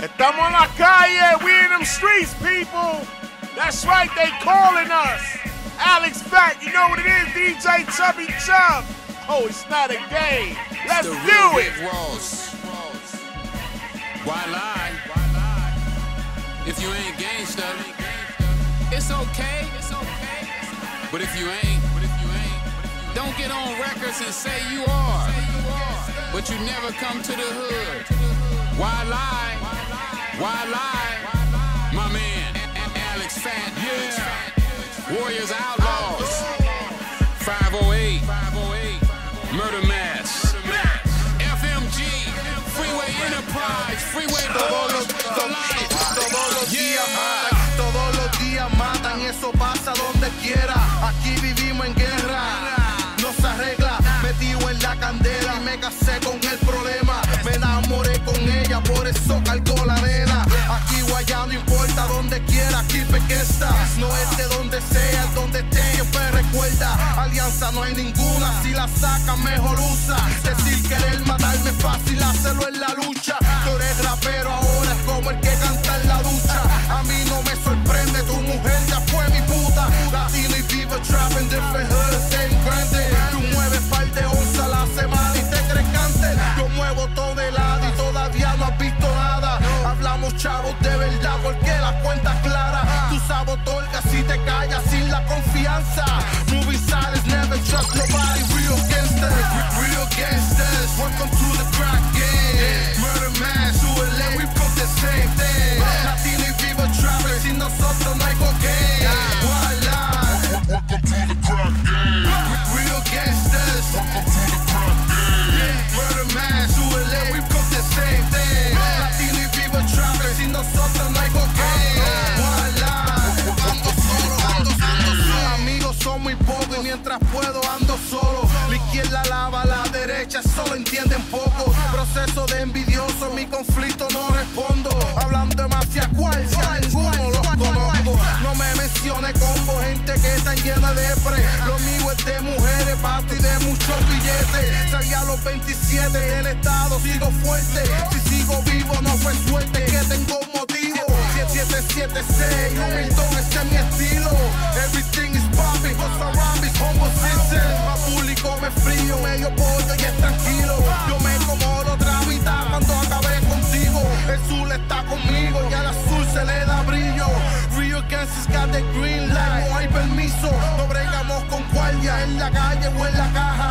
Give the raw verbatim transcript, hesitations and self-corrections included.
Estamos en la calle, we in them streets, people. That's right, they calling us. Alex Fat, you know what it is, D J Chubby Chub. Oh, it's not a game. Let's the do it. Ross. Why lie? If you ain't gangsta, it's okay. It's okay. But if you ain't, don't get on records and say you are. But you never come to the hood. Why lie? Why lie? My man, Alex Fat. Yeah. Warriors Outlaws. five oh eight. Murder Mass. F M G. Freeway Enterprise. Freeway Todos los, todos los días matan, todos los días matan, eso pasa donde quiera. Aquí vivimos en guerra, no se arregla. Metido en la candela, me casé con el problema. Me enamoré con ella, por eso cargo la nena. Aquí guayá no importa donde quiera, aquí pequesta. No es de donde sea, es donde esté, siempre recuerda. Alianza no hay ninguna, si la saca mejor usa. Decir querer matarme es fácil, hacerlo en la lucha. Tú eres rapero ahora, es como el que canta en la ducha. A mí no me sorprende, tu mujer ya fue mi puta. Latino y vivo trap en different hoods, en grande. Tú mueves par de onza la semana y te crees cante. Yo muevo todo de lado y todavía no has visto nada. Hablamos chavos de verdad porque la cuenta es clara. Tú sabes otorga si te callas sin la confianza. Movie silence, never trust nobody. Real gangsters, real gangsters. Welcome to the crack game. Murder Mass, U L A, we put the same thing. Latino y vivo trappers, sin nosotros no hay cocaine. Welcome to the crack game. Real gangsters. Welcome to the crack game. Murder Mass, U L A, we put the same thing. Latino y vivo trappers, sin nosotros no hay cocaine. Ando solo, ando solo. Amigos son muy pocos y mientras puedo ando solo. La izquierda lava, la derecha solo entienden poco. Proceso de envidioso, mi conflicto no respondo. Hablando de mafia, ¿cuál? Si a ninguno los conozco. No me mencione combo, gente que está llena de depre. Lo mío es de mujeres, pasto y de muchos billetes. Salí a los veintisiete del estado, sigo fuerte. Si sigo vivo no fue suerte, que tengo un motivo. siete siete seis, humildón, ese es mi estilo. Everything is popping, cause around me homo system. Ma público me frío, medio pollo y es tranquilo. Yo me como la otra mitad cuando acabé contigo. El sur está conmigo y al azul se le da brillo. Real gangsters got the green light, no hay permiso. No bregamos con guardia en la calle o en la caja.